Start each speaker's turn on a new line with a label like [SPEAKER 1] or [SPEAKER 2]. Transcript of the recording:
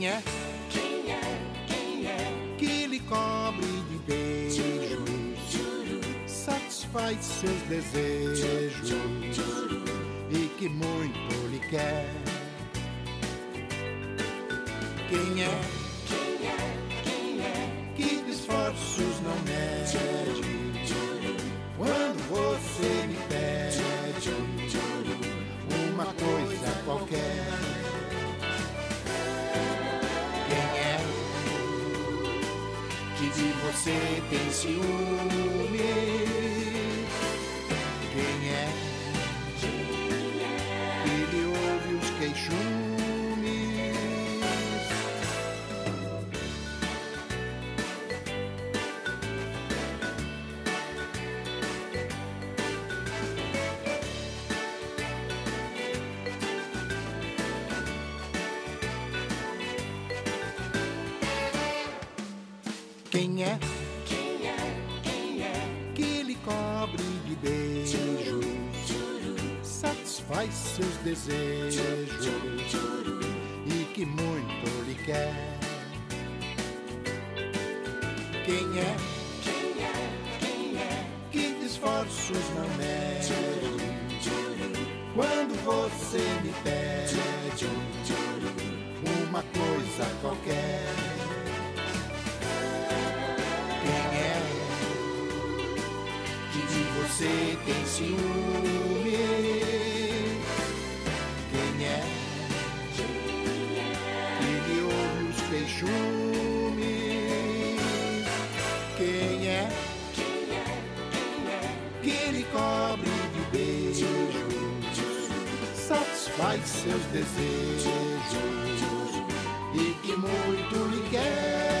[SPEAKER 1] Quem é? Que lhe cobre de beijos, satisfaz seus desejos e que muito lhe quer. Quem é? Que de esforços não mede quando você me pede uma coisa qualquer. Quem é que de você tem ciúme? Quem é que lhe ouve os queixumes? Quem é? Que lhe cobre de beijos, satisfaz seus desejos e que muito lhe quer. Quem é? Que de esforços não mede quando você me pede uma coisa qualquer. Você tem ciúme? Quem é que lhe ouve os queixumes? Quem é que lhe cobre de beijos, satisfaz seus desejos e que muito lhe quer?